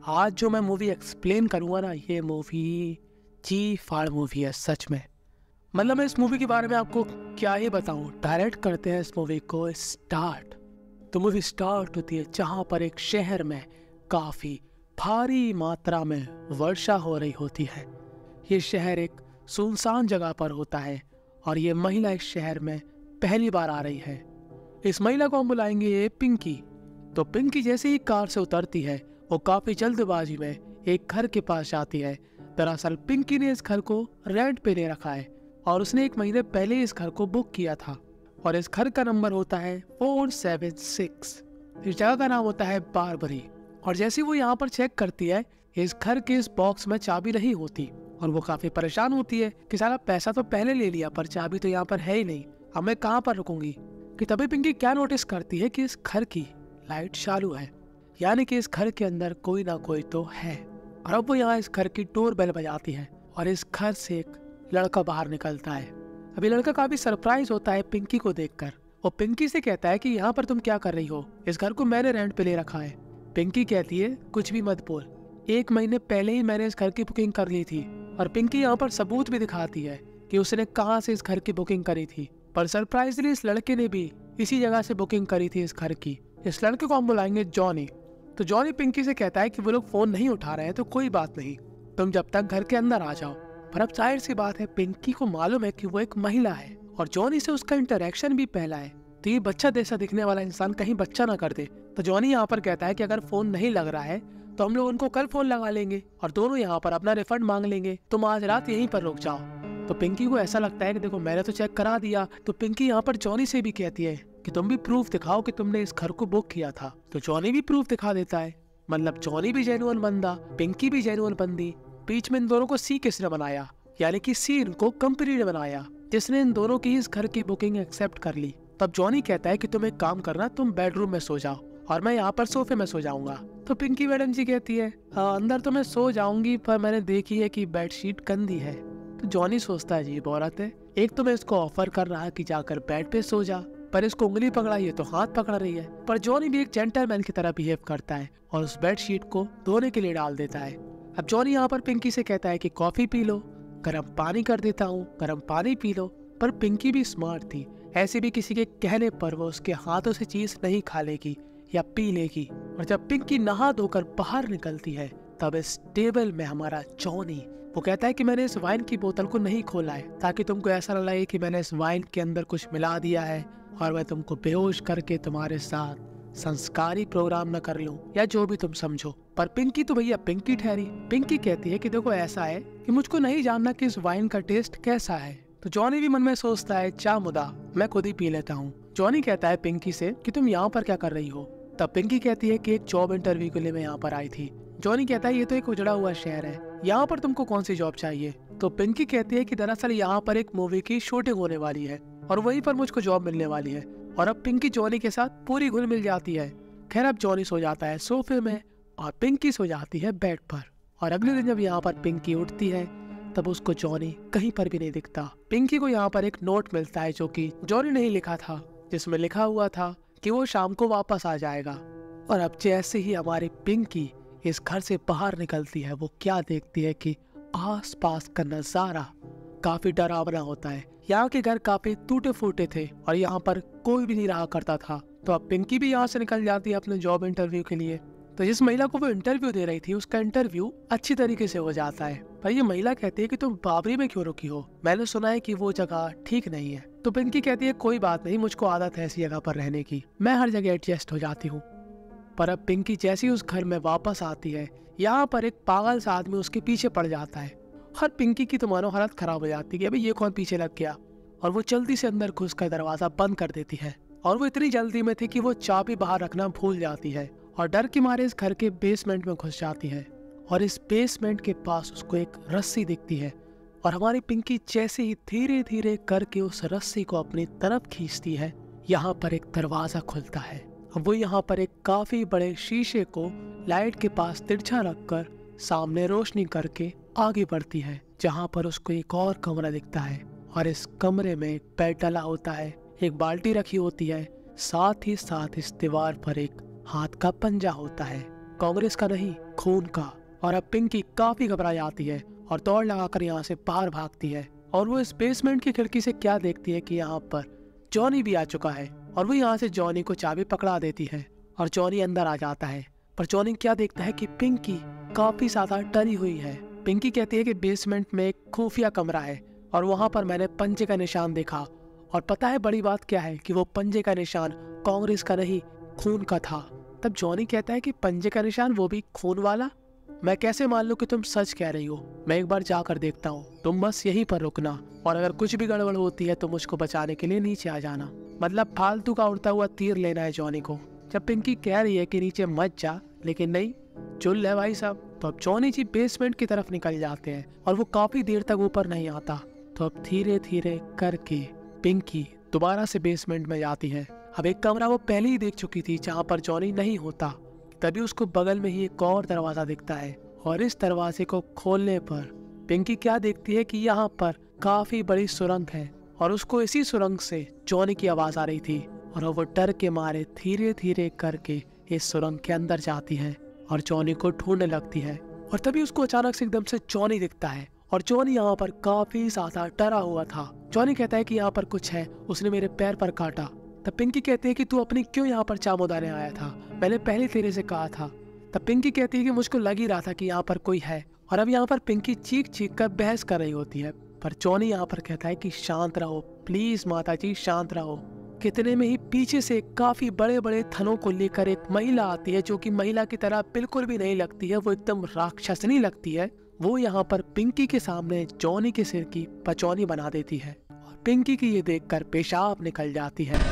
आज जो मैं मूवी एक्सप्लेन करूँगा ना, ये मूवी जी फाड़ मूवी है सच में। मतलब मैं इस मूवी के बारे में आपको क्या ही बताऊँ। डायरेक्ट करते हैं इस मूवी को स्टार्ट। तो मूवी स्टार्ट होती है जहाँ पर एक शहर में काफ़ी भारी मात्रा में वर्षा हो रही होती है। ये शहर एक सुनसान जगह पर होता है और ये महिला इस शहर में पहली बार आ रही है। इस महिला को हम बुलाएंगे पिंकी। तो पिंकी जैसे ही कार से उतरती है वो काफी जल्दबाजी में एक घर के पास जाती है। दरअसल पिंकी ने इस घर को रेंट पे ले रखा है और उसने 1 महीने पहले इस घर को बुक किया था और इस घर का नंबर होता है 476। इस जगह का नाम होता है बारबरी। और जैसे वो यहाँ पर चेक करती है, इस घर के इस बॉक्स में चाबी नहीं होती और वो काफी परेशान होती है कि सारा पैसा तो पहले ले लिया पर चाबी तो यहाँ पर है ही नहीं, अब मैं कहाँ पर रुकूंगी। कि तभी पिंकी क्या नोटिस करती है कि इस घर की लाइट चालू है, यानी कि इस घर के अंदर कोई ना कोई तो है। और अब वो यहाँ इस घर की डोर बेल बजाती है और इस घर से एक लड़का बाहर निकलता है। अभी लड़का काफी सरप्राइज होता है पिंकी को देखकर। वो पिंकी से कहता है कि यहाँ पर तुम क्या कर रही हो, इस घर को मैंने रेंट पे ले रखा है। पिंकी कहती है कुछ भी मत बोल, 1 महीने पहले ही मैंने इस घर की बुकिंग कर ली थी। और पिंकी यहाँ पर सबूत भी दिखाती है कि उसने कहाँ से इस घर की बुकिंग करी थी। पर सरप्राइजली इस लड़के ने भी इसी जगह से बुकिंग करी थी इस घर की। इस लड़के को हम बुलाएंगे जॉनी। तो जॉनी पिंकी से कहता है कि वो लोग फोन नहीं उठा रहे हैं तो कोई बात नहीं, तुम जब तक घर के अंदर आ जाओ। पर अब जाहिर सी बात है, पिंकी को मालूम है कि वो एक महिला है और जॉनी से उसका इंटरेक्शन भी पहला है, तो ये बच्चा जैसा दिखने वाला इंसान कहीं बच्चा ना कर दे। तो जॉनी यहाँ पर कहता है कि अगर फोन नहीं लग रहा है तो हम लोग उनको कल फोन लगा लेंगे और दोनों यहाँ पर अपना रिफंड मांग लेंगे, तुम आज रात यहीं पर रुक जाओ। तो पिंकी को ऐसा लगता है कि देखो मैंने तो चेक करा दिया। तो पिंकी यहाँ पर जॉनी से भी कहती है कि तुम भी प्रूफ दिखाओ कि तुमने इस घर को बुक किया था। तो जॉनी भी प्रूफ दिखा देता है। मतलब जॉनी भी जेन्युइन बंदा, पिंकी भी जेन्युइन बंदी। बीच में इन दोनों को सी किसने बनाया, यानी कि सी इनको कंपनी ने बनाया जिसने इन दोनों की इस घर की बुकिंग एक्सेप्ट कर ली। तब जॉनी कहता है कि तुम एक काम करना, तुम बेडरूम में सो जाओ और मैं यहाँ पर सोफे में सो जाऊंगा। तो पिंकी मैडम जी कहती है अंदर तो मैं सो जाऊंगी पर मैंने देखी है कि बेडशीट गंदी है। तो जॉनी सोचता है अजीब औरत है, एक तो मैं इसको ऑफर कर रहा है कि जाकर बेड पे सो जा, पर इसको उंगली पकड़ाई है तो हाथ पकड़ रही है। पर जॉनी भी एक जेंटलमैन की तरह बिहेव करता है और उस बेडशीट को धोने के लिए डाल देता है। अब जॉनी यहाँ पर पिंकी से कहता है कि कॉफी पी लो, गर्म पानी कर देता हूँ, गर्म पानी पी लो। पर पिंकी भी स्मार्ट थी, ऐसे भी किसी के कहने पर वो उसके हाथों से चीज नहीं खा लेगी या पी लेगी। और जब पिंकी नहा धोकर बाहर निकलती है तब इस टेबल में हमारा जॉनी वो कहता है कि मैंने इस वाइन की बोतल को नहीं खोला है ताकि तुमको ऐसा न लगे कि मैंने इस वाइन के अंदर कुछ मिला दिया है और मैं तुमको बेहोश करके तुम्हारे साथ संस्कारी प्रोग्राम न कर लूं या जो भी तुम समझो। पर पिंकी तो भैया पिंकी ठहरी। पिंकी कहती है कि देखो ऐसा है कि मुझको नहीं जानना कि इस वाइन का टेस्ट कैसा है। तो जॉनी भी मन में सोचता है चा मुदा, मैं खुद ही पी लेता हूँ। जॉनी कहता है पिंकी से कि तुम यहाँ पर क्या कर रही हो। तब पिंकी कहती है कि एक जॉब इंटरव्यू के लिए मैं यहाँ पर आई थी। जॉनी कहता है ये तो एक उजड़ा हुआ शहर है, यहाँ पर तुमको कौन सी जॉब चाहिए। तो पिंकी कहती है कि दरअसल यहाँ पर एक मूवी की शूटिंग होने वाली है और वहीं पर मुझको जॉब मिलने वाली है। और अब पिंकी जॉनी के साथ पूरी घुल मिल जाती है। खैर अब जॉनी सो जाता है सोफे में और पिंकी सो जाती है बेड पर। और अगले दिन जब यहाँ पर पिंकी उठती है तब उसको जॉनी कहीं पर भी नहीं दिखता। पिंकी को यहाँ पर एक नोट मिलता है जो कि जॉनी नहीं लिखा था, जिसमें लिखा हुआ था कि वो शाम को वापस आ जाएगा। और अब जैसे ही हमारी पिंकी इस घर से बाहर निकलती है वो क्या देखती है कि आसपास का नजारा काफी डरावना होता है। यहाँ के घर काफी टूटे फूटे थे और यहाँ पर कोई भी नहीं रहा करता था। तो अब पिंकी भी यहाँ से निकल जाती है अपने जॉब इंटरव्यू के लिए। तो जिस महिला को वो इंटरव्यू दे रही थी उसका इंटरव्यू अच्छी तरीके से हो जाता है। पर ये महिला कहती है कि तुम बाबरी में क्यों रुकी हो, मैंने सुना है कि वो जगह ठीक नहीं है। तो पिंकी कहती है कोई बात नहीं, मुझको आदत है ऐसी जगह पर रहने की, मैं हर जगह एडजस्ट हो जाती हूँ। पर अब पिंकी जैसी उस घर में वापस आती है यहाँ पर एक पागल सा आदमी उसके पीछे पड़ जाता है। हर पिंकी की तो मानो हालत खराब हो जाती है, अभी ये कौन पीछे लग गया। और वो जल्दी से अंदर घुसकर दरवाजा बंद कर देती है। और वो इतनी जल्दी में थी कि वो चाबी बाहर रखना भूल जाती है और डर के मारे इस घर के बेसमेंट में घुस जाती है। और इस बेसमेंट के पास उसको एक रस्सी दिखती है और हमारी पिंकी जैसे ही धीरे धीरे करके उस रस्सी को अपनी तरफ खींचती है, यहाँ पर एक दरवाजा खुलता है। वो यहाँ पर एक काफी बड़े शीशे को लाइट के पास तिरछा रखकर सामने रोशनी करके आगे बढ़ती है, जहाँ पर उसको एक और कमरा दिखता है। और इस कमरे में एक बेड डला होता है, एक बाल्टी रखी होती है, साथ ही साथ इस दीवार पर एक हाथ का पंजा होता है। कांग्रेस का नहीं, खून का। और अब पिंकी काफी घबरा जाती है और दौड़ लगाकर यहाँ से बाहर भागती है। और वो इस बेसमेंट की खिड़की से क्या देखती है कि यहाँ पर जॉनी भी आ चुका है। और वो यहाँ से जॉनी को चाबी पकड़ा देती है और जॉनी अंदर आ जाता है। पर जॉनी क्या देखता है कि पिंकी काफी ज्यादा डरी हुई है। पिंकी कहती है कि बेसमेंट में एक खुफिया कमरा है और वहां पर मैंने पंजे का निशान देखा। और पता है बड़ी बात क्या है कि वो पंजे का निशान कांग्रेस का नहीं, खून का था। तब जॉनी कहता है कि पंजे का निशान, वो भी खून वाला? मैं कैसे मान लूं कि तुम सच कह रही हो? मैं एक बार जाकर देखता हूँ, तुम बस यहीं पर रुकना और अगर कुछ भी गड़बड़ होती है तो मुझको बचाने के लिए नीचे आ जाना। मतलब फालतू का उड़ता हुआ तीर लेना है जॉनी को। जब पिंकी कह रही है कि नीचे मत जा, लेकिन नहीं, चुल है भाई साहब। तो अब जॉनी जी बेसमेंट की तरफ निकल जाते हैं और वो काफी देर तक ऊपर नहीं आता। तो अब धीरे धीरे करके पिंकी दोबारा से बेसमेंट में जाती है। अब एक कमरा वो पहले ही देख चुकी थी जहाँ पर जॉनी नहीं होता। तभी उसको बगल में ही एक और दरवाजा दिखता है और इस दरवाजे को खोलने पर पिंकी क्या देखती है कि यहाँ पर काफी बड़ी सुरंग है और उसको इसी सुरंग से जॉनी की आवाज आ रही थी। और वो डर के मारे धीरे धीरे करके इस सुरंग के अंदर जाती है और जॉनी को ढूंढने लगती है। और तभी उसको अचानक से एकदम से जॉनी दिखता है और जॉनी यहाँ पर काफी ज्यादा डरा हुआ था। जॉनी कहता है कि यहाँ पर कुछ है, उसने मेरे पैर पर काटा। तब पिंकी कहती है कि तू अपनी क्यों यहाँ पर चामोदाने आया था, मैंने पहले तेरे से कहा था। तब पिंकी कहती है कि मुझको लग ही रहा था कि यहाँ पर कोई है। और अब यहाँ पर पिंकी चीख चीख कर बहस कर रही होती है। पर जॉनी यहाँ पर कहता है कि शांत रहो प्लीज माता जी, शांत रहो। कितने में ही पीछे से काफी बड़े बड़े थनों को लेकर एक महिला आती है जो कि महिला की तरह बिल्कुल भी नहीं लगती है, वो एकदम राक्षसनी लगती है। वो यहाँ पर पिंकी के सामने जॉनी के सिर की पचौनी बना देती है और पिंकी की ये देखकर पेशाब निकल जाती है।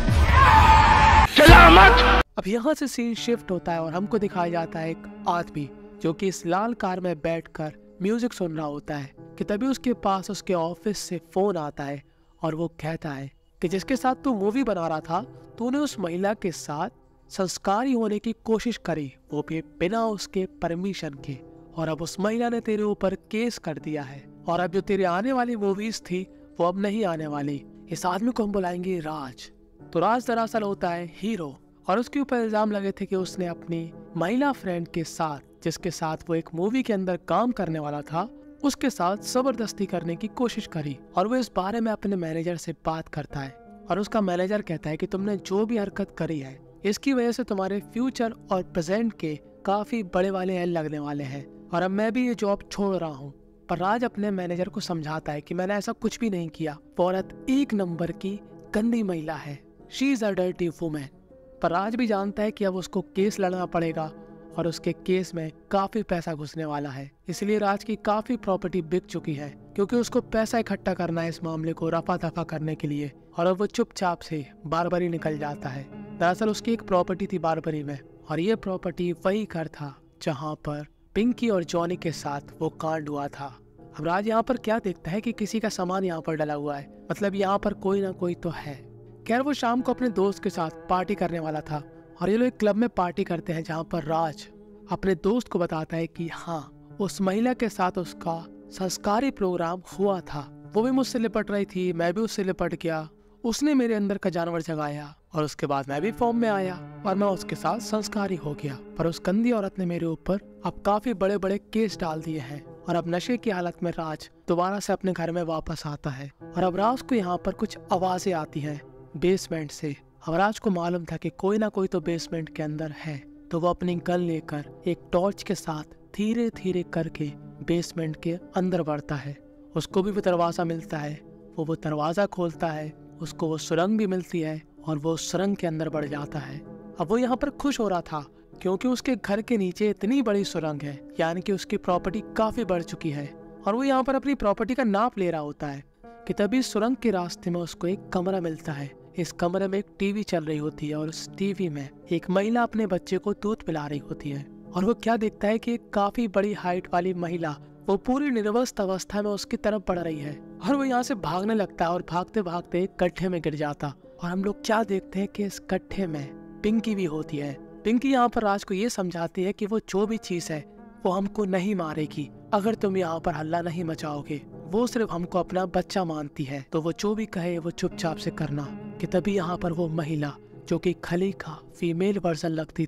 सलामत। अब यहाँ से सीन शिफ्ट होता है और हमको दिखाया जाता है एक आदमी जो कि इस लाल कार में बैठकर म्यूजिक सुन रहा होता है कि तभी उसके पास उसके ऑफिस से फोन आता है और वो कहता है कि जिसके साथ तू मूवी बना रहा था, तूने उस महिला के साथ संस्कारी होने की कोशिश करी, वो भी बिना उसके परमिशन के, और अब उस महिला ने तेरे ऊपर केस कर दिया है। और अब जो तेरे आने वाली मूवीज थी वो अब नहीं आने वाली। इस आदमी को हम बुलाएंगे राज। तो राज दरअसल होता है हीरो और उसके ऊपर इल्जाम लगे थे कि उसने अपनी महिला फ्रेंड के साथ, जिसके साथ वो एक मूवी के अंदर काम करने वाला था, उसके साथ जबरदस्ती करने की कोशिश करी। और वो इस बारे में अपने मैनेजर से बात करता है और उसका मैनेजर कहता है कि तुमने जो भी हरकत करी है इसकी वजह से तुम्हारे फ्यूचर और प्रेजेंट के काफी बड़े वाले एल लगने वाले हैं और अब मैं भी ये जॉब छोड़ रहा हूँ। पर राज अपने मैनेजर को समझाता है कि मैंने ऐसा कुछ भी नहीं किया, वो औरत एक नंबर की गंदी महिला है, she is a dirty woman. पर राज भी जानता है कि अब उसको केस लड़ना पड़ेगा और उसके केस में काफी पैसा घुसने वाला है, इसलिए राज की काफी प्रॉपर्टी बिक चुकी है क्योंकि उसको पैसा इकट्ठा करना है इस मामले को रफा दफा करने के लिए। और अब वो चुपचाप से बारबरी निकल जाता है। दरअसल उसकी एक प्रॉपर्टी थी बारबरी में और ये प्रॉपर्टी वही घर था जहाँ पर पिंकी और जॉनी के साथ वो कांड हुआ था। अब राज यहाँ पर क्या देखता है कि किसी का सामान यहाँ पर डला हुआ है, मतलब यहाँ पर कोई ना कोई तो है। खैर वो शाम को अपने दोस्त के साथ पार्टी करने वाला था और ये लोग एक क्लब में पार्टी करते हैं जहाँ पर राज अपने दोस्त को बताता है कि हाँ, उस महिला के साथ उसका संस्कारी प्रोग्राम हुआ था, वो भी मुझसे लिपट रही थी, मैं भी उससे लिपट गया, उसने मेरे अंदर का जानवर जगाया और उसके बाद मैं भी फॉर्म में आया और मैं उसके साथ संस्कारी हो गया। पर उस गंदी औरत ने मेरे ऊपर अब काफी बड़े बड़े केस डाल दिए हैं और अब नशे की हालत में राज दोबारा से अपने घर में वापस आता है। और अब राज को यहाँ पर कुछ आवाजें आती हैं बेसमेंट से। अब राज को मालूम था कि कोई ना कोई तो बेसमेंट के अंदर है, तो वो अपनी गन लेकर एक टॉर्च के साथ धीरे धीरे करके बेसमेंट के अंदर बढ़ता है। उसको भी वो दरवाजा मिलता है, वो दरवाजा खोलता है, उसको वो सुरंग भी मिलती है और वो सुरंग के अंदर बढ़ जाता है। अब वो यहाँ पर खुश हो रहा था क्योंकि उसके घर के नीचे इतनी बड़ी सुरंग है, यानी कि उसकी प्रॉपर्टी काफी बढ़ चुकी है और वो यहाँ पर अपनी प्रॉपर्टी का नाप ले रहा होता है कि तभी सुरंग के रास्ते में उसको एक कमरा मिलता है। इस कमरे में एक टीवी चल रही होती है और उस टीवी में एक महिला अपने बच्चे को दूध पिला रही होती है और वो क्या देखता है कि एक काफी बड़ी हाइट वाली महिला वो पूरी निर्वस्त अवस्था में उसकी तरफ बढ़ रही है और वो यहाँ से भागने लगता है और भागते भागते एक गड्ढे में गिर जाता। और हम लोग क्या देखते हैं कि इस गड्ढे में पिंकी भी होती है। पिंकी यहाँ पर राज को ये समझाती है कि वो जो भी चीज है वो हमको नहीं मारेगी अगर तुम यहाँ पर हल्ला नहीं मचाओगे, वो सिर्फ हमको अपना बच्चा मानती है, तो वो जो भी कहे वो चुपचाप से करना। कि तभी यहाँ पर वो महिला जो कि खली का फीमेल वर्जन लगती थी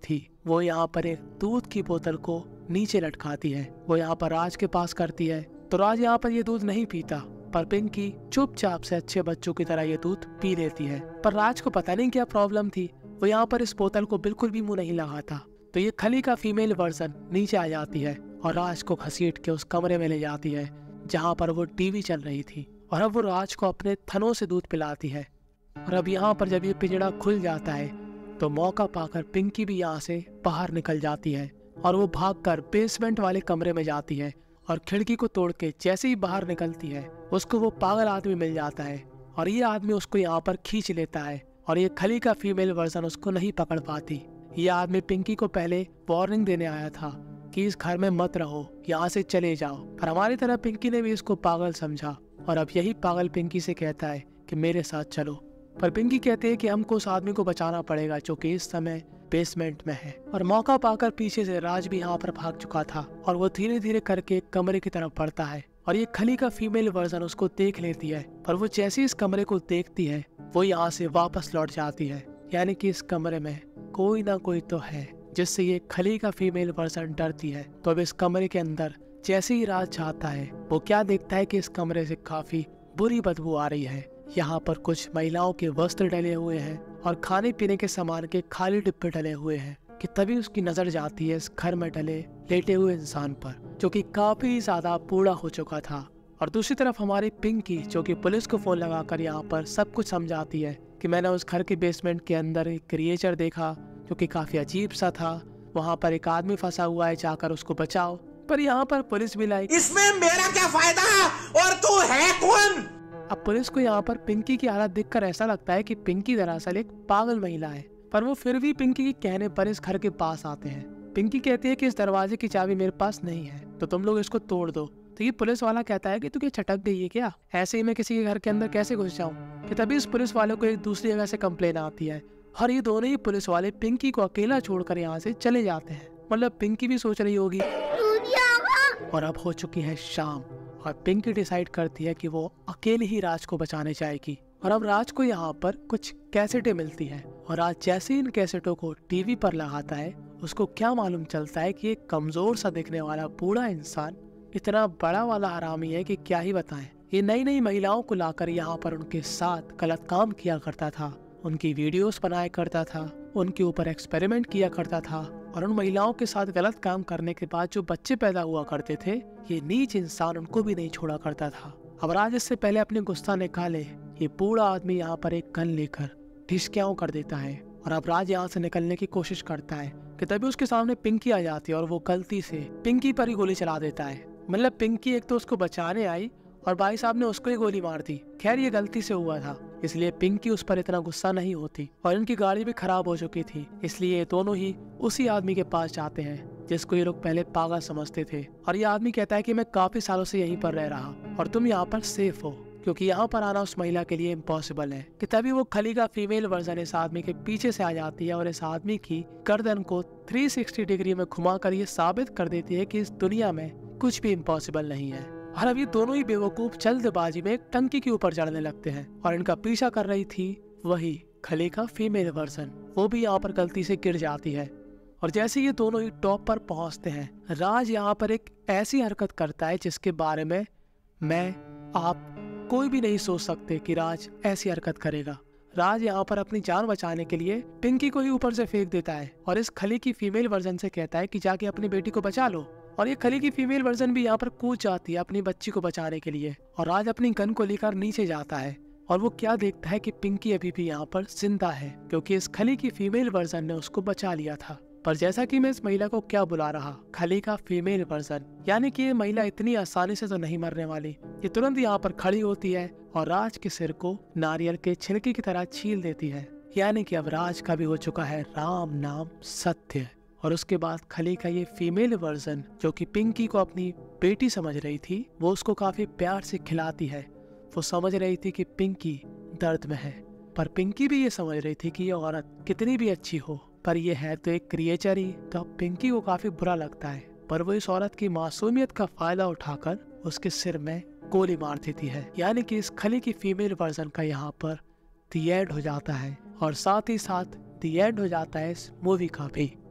वो यहाँ पर एक दूध की बोतल को नीचे लटकाती है। वो यहाँ पर राज के पास करती है तो राज यहाँ पर ये दूध नहीं पीता, पर पिंकी चुपचाप से अच्छे बच्चों की तरह ये दूध पी लेती है। पर राज को पता नहीं क्या प्रॉब्लम थी, वो यहाँ पर इस बोतल को बिल्कुल भी मुंह नहीं लगाता। तो ये खली का फीमेल वर्जन नीचे आ जाती है और राज को घसीट के उस कमरे में ले जाती है जहाँ पर वो टीवी चल रही थी, और अब वो राज को अपने थनों से दूध पिलाती है। और अब यहाँ पर जब ये पिंजड़ा खुल जाता है तो मौका पाकर पिंकी भी यहाँ से बाहर निकल जाती है और वो भागकर बेसमेंट वाले कमरे में जाती है और खिड़की को तोड़ के जैसे ही बाहर निकलती है उसको वो पागल आदमी मिल जाता है और ये आदमी उसको यहाँ पर खींच लेता है और ये खली का फीमेल वर्जन उसको नहीं पकड़ पाती। ये आदमी पिंकी को पहले वार्निंग देने आया था कि इस घर में मत रहो, यहाँ से चले जाओ, पर हमारी तरह पिंकी ने भी इसको पागल समझा और अब यही पागल पिंकी से कहता है कि मेरे साथ चलो। पर पिंकी कहते हैं कि हमको उस आदमी को बचाना पड़ेगा जो कि इस समय बेसमेंट में है। और मौका पाकर पीछे से राज भी यहाँ पर भाग चुका था और वो धीरे धीरे करके कमरे की तरफ बढ़ता है और ये खली का फीमेल वर्जन उसको देख लेती है। पर वो जैसे ही इस कमरे को देखती है वो यहाँ से वापस लौट जाती है, यानी कि इस कमरे में कोई ना कोई तो है जिससे ये खली का फीमेल वर्जन डरती है। तो अब इस कमरे के अंदर जैसे ही राज जाता है वो क्या देखता है कि इस कमरे से काफी बुरी बदबू आ रही है। यहाँ पर कुछ महिलाओं के वस्त्र डले हुए हैं और खाने पीने के सामान के खाली डिब्बे डले हुए हैं कि तभी उसकी नजर जाती है इस घर में डले लेटे हुए इंसान पर जो कि काफी ज्यादा बूढ़ा हो चुका था। और दूसरी तरफ हमारी पिंकी जो कि पुलिस को फोन लगाकर यहाँ पर सब कुछ समझाती है कि मैंने उस घर के बेसमेंट के अंदर एक क्रिएचर देखा जो कि काफी अजीब सा था, वहाँ पर एक आदमी फंसा हुआ है, जाकर उसको बचाओ। पर यहाँ पर पुलिस भी लाई, इसमें मेरा क्या फायदा और तू है कौन? अब पुलिस को यहाँ पर पिंकी की हालत देखकर ऐसा लगता है कि पिंकी दरअसल एक पागल महिला है, पर वो फिर भी पिंकी के कहने पर इस घर के पास आते हैं। पिंकी कहती है कि इस दरवाजे की चाबी मेरे पास नहीं है तो तुम लोग इसको तोड़ दो। तो ये पुलिस वाला कहता है कि तू क्या चटक गई है क्या, ऐसे ही मैं किसी के घर के अंदर कैसे घुस जाऊं। कि तभी इस पुलिस वाले को एक दूसरी जगह से कंप्लेन आती है और ये दोनों ही पुलिस वाले पिंकी को अकेला छोड़कर यहाँ से चले जाते हैं। मतलब पिंकी भी सोच रही होगी। और अब हो चुकी है शाम और पिंकी डिसाइड करती है कि वो अकेले ही राज को बचाने जाएगी। और अब राज को यहाँ पर कुछ कैसेटें मिलती हैं और राज जैसे इन कैसेटों को टीवी पर लगाता है उसको क्या मालूम चलता है कि एक कमजोर सा दिखने वाला बूढ़ा इंसान इतना बड़ा वाला हरामी है कि क्या ही बताएं। ये नई नई महिलाओं को लाकर यहाँ पर उनके साथ गलत काम किया करता था, उनकी वीडियोस बनाया करता था, उनके ऊपर एक्सपेरिमेंट किया करता था और उन महिलाओं के साथ गलत काम करने के बाद जो बच्चे पैदा हुआ करते थे ये नीच इंसान उनको भी नहीं छोड़ा करता था। अब राज इससे पहले अपने गुस्सा निकाले ये बूढ़ा आदमी यहाँ पर एक गन लेकर ढिशक्याओं कर देता है और अब राज यहाँ से निकलने की कोशिश करता है कि तभी उसके सामने पिंकी आ जाती है और वो गलती से पिंकी पर ही गोली चला देता है। मतलब पिंकी एक तो उसको बचाने आई और भाई साहब ने उसको ही गोली मार दी। खैर ये गलती से हुआ था इसलिए पिंकी उस पर इतना गुस्सा नहीं होती और इनकी गाड़ी भी खराब हो चुकी थी, इसलिए ये दोनों ही उसी आदमी के पास जाते हैं जिसको ये लोग पहले पागल समझते थे। और ये आदमी कहता है कि मैं काफी सालों से यहीं पर रह रहा और तुम यहाँ पर सेफ हो क्योंकि यहाँ पर आना उस महिला के लिए इम्पॉसिबल है। कि तभी वो खली का फीमेल वर्जन इस आदमी के पीछे से आ जाती है और इस आदमी की गर्दन को 360 डिग्री में घुमाकर ये साबित कर देती है कि इस दुनिया में कुछ भी इम्पॉसिबल नहीं है। और अब ये दोनों ही बेवकूफ जल्दबाजी में एक टंकी के ऊपर चढ़ने लगते हैं और इनका पीछा कर रही थी वही खली का फीमेल वर्जन, वो भी यहाँ पर गलती से गिर जाती है। और जैसे ये दोनों ही टॉप पर पहुंचते हैं राज यहाँ पर एक ऐसी हरकत करता है जिसके बारे में मैं आप कोई भी नहीं सोच सकते कि राज ऐसी हरकत करेगा। राज यहाँ पर अपनी जान बचाने के लिए पिंकी को ही ऊपर से फेंक देता है और इस खली की फीमेल वर्जन से कहता है कि जाके अपनी बेटी को बचा लो। और ये खली की फीमेल वर्जन भी यहाँ पर कूद जाती है अपनी बच्ची को बचाने के लिए और राज अपनी गन को लेकर नीचे जाता है और वो क्या देखता है कि पिंकी अभी भी यहाँ पर जिंदा है क्योंकि इस खली की फीमेल वर्जन ने उसको बचा लिया था। पर जैसा कि मैं इस महिला को क्या बुला रहा, खली का फीमेल वर्जन, यानी कि ये महिला इतनी आसानी से तो नहीं मरने वाली। ये तुरंत यहाँ पर खड़ी होती है और राज के सिर को नारियल के छिलके की तरह छील देती है, यानी कि अब राज का भी हो चुका है राम नाम सत्य। और उसके बाद खली का ये फीमेल वर्जन जो कि पिंकी को अपनी बेटी समझ रही थी वो उसको काफी प्यार से खिलाती है। वो समझ रही थी कि पिंकी दर्द में है, पर पिंकी भी ये समझ रही थी कि ये औरत कितनी भी अच्छी हो पर ये है तो एक क्रिएचर ही। तो अब पिंकी को काफी बुरा लगता है पर वो इस औरत की मासूमियत का फायदा उठाकर उसके सिर में गोली मार देती है, यानी कि इस खली की फीमेल वर्जन का यहाँ पर द एंड हो जाता है और साथ ही साथ द एंड हो जाता है इस मूवी का भी।